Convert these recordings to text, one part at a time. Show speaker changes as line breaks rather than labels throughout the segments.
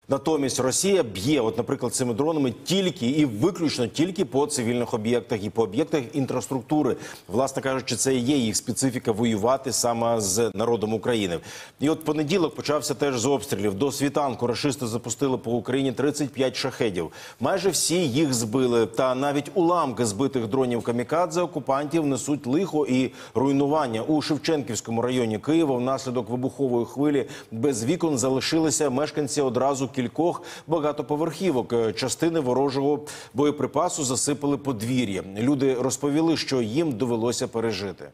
Натомість Росія б'є, от, наприклад, цими дронами тільки і виключно тільки по цивільних об'єктах і по об'єктах інфраструктури. Власне кажучи, це і є їх специфіка воювати саме з народом України. І от понеділок почався теж з обстрілів. До світанку рашисти запустили по Україні 35 шахедів. Майже всі їх збили. Та навіть уламки збитих дронів камікадзе окупантів несуть лихо і руйнування. У Шевченківському районі Києва внаслідок вибухової хвилі без вікон залишилися мешканці одразу кількох багатоповерхівок. Частини ворожого боєприпасу засипали подвір'я. Люди розповіли, що їм довелося пережити.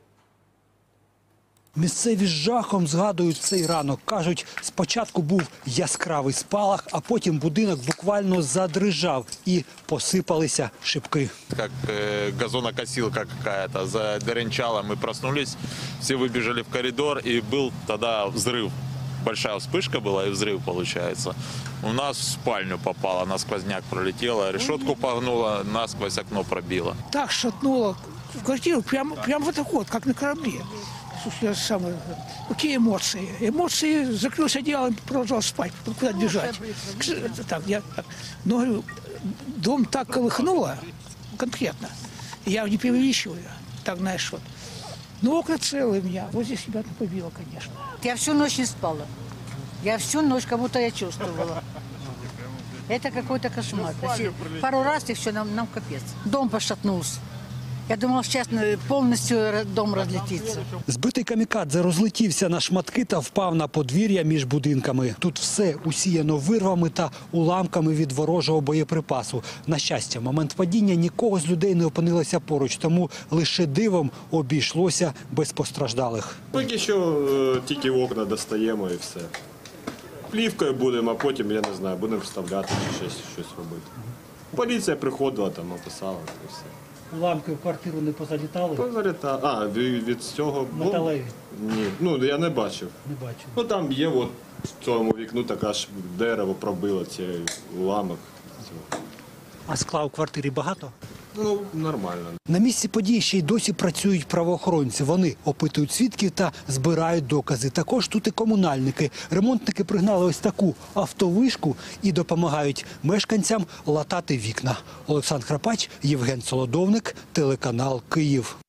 Місцеві з жахом згадують цей ранок. Кажуть, спочатку був яскравий спалах, а потім будинок буквально задрижав і посипалися шибки.
Как газонокосилка какая-то задеренчала, мы проснулись, все выбежали в коридор, и был тогда взрыв. Большая вспышка была и взрыв получается. У нас в спальню попало, на сквозняк пролетело, решетку погнуло, насквозь окно пробило.
Так шатнуло в квартиру, прям вот так вот, как на корабле. Слушай, какие эмоции? Эмоции, закрылся одеялом, продолжал спать, куда бежать. Так, но говорю, дом так колыхнуло, конкретно, я не преувеличиваю, так знаешь, вот. Но окна целые у меня, вот здесь ребята побило, конечно.
Я всю ночь не спала. Я всю ночь, как будто я чувствовала. Это какой-то кошмар. Пару раз и все, нам капец. Дом пошатнулся. Я думала, сейчас повністю дом розлетиться.
Збитий камікадзе розлетівся на шматки та впав на подвір'я між будинками. Тут все усіяно вирвами та уламками від ворожого боєприпасу. На щастя, в момент падіння нікого з людей не опинилося поруч, тому лише дивом обійшлося без постраждалих.
Поки що тільки окна достаємо і все. Плівкою будемо, а потім, я не знаю, будемо вставляти чи щось робити. Поліція приходила, там описала і все.
Уламки в квартиру не позалітали?
Позалітали. А, від цього?
Металеві?
Ні, ну я не бачив.
Не бачив.
Ну там є, от в цьому вікну така ж дерево пробило цей уламок.
А скла у квартирі багато?
Ну, нормально.
На місці події ще й досі працюють правоохоронці. Вони опитують свідків та збирають докази. Також тут і комунальники. Ремонтники пригнали ось таку автовишку і допомагають мешканцям латати вікна. Олександр Храпач, Євген Солодовник, телеканал «Київ».